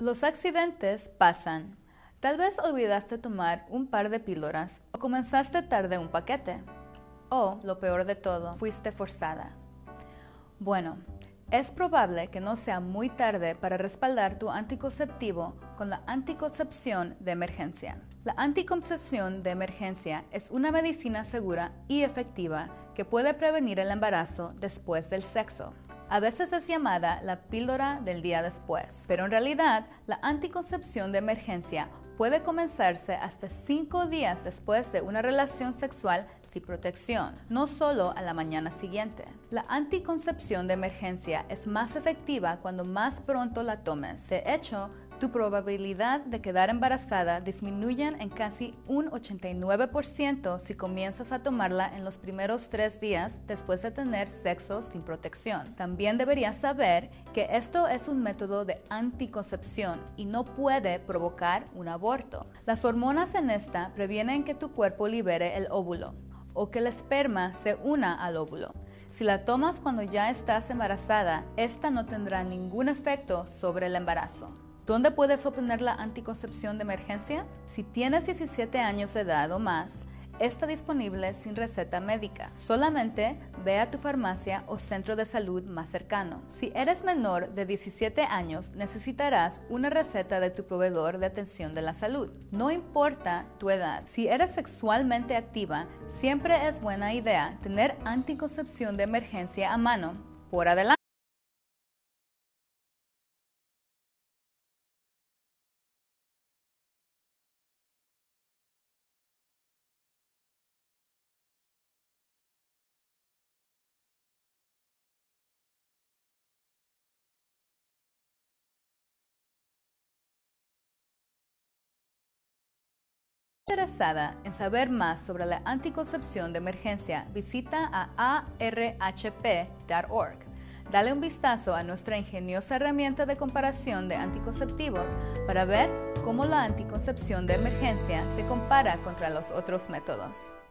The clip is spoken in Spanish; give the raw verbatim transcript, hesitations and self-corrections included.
Los accidentes pasan. Tal vez olvidaste tomar un par de píldoras o comenzaste tarde un paquete. O, lo peor de todo, fuiste forzada. Bueno, es probable que no sea muy tarde para respaldar tu anticonceptivo con la anticoncepción de emergencia. La anticoncepción de emergencia es una medicina segura y efectiva que puede prevenir el embarazo después del sexo. A veces es llamada la píldora del día después, pero en realidad la anticoncepción de emergencia puede comenzarse hasta cinco días después de una relación sexual sin protección, no solo a la mañana siguiente. La anticoncepción de emergencia es más efectiva cuando más pronto la tomes. De hecho, tu probabilidad de quedar embarazada disminuye en casi un ochenta y nueve por ciento si comienzas a tomarla en los primeros tres días después de tener sexo sin protección. También deberías saber que esto es un método de anticoncepción y no puede provocar un aborto. Las hormonas en esta previenen que tu cuerpo libere el óvulo o que el esperma se una al óvulo. Si la tomas cuando ya estás embarazada, esta no tendrá ningún efecto sobre el embarazo. ¿Dónde puedes obtener la anticoncepción de emergencia? Si tienes diecisiete años de edad o más, está disponible sin receta médica. Solamente ve a tu farmacia o centro de salud más cercano. Si eres menor de diecisiete años, necesitarás una receta de tu proveedor de atención de la salud. No importa tu edad. Si eres sexualmente activa, siempre es buena idea tener anticoncepción de emergencia a mano. Por adelante. Interesada en saber más sobre la anticoncepción de emergencia, visita a a r h p punto org. Dale un vistazo a nuestra ingeniosa herramienta de comparación de anticonceptivos para ver cómo la anticoncepción de emergencia se compara contra los otros métodos.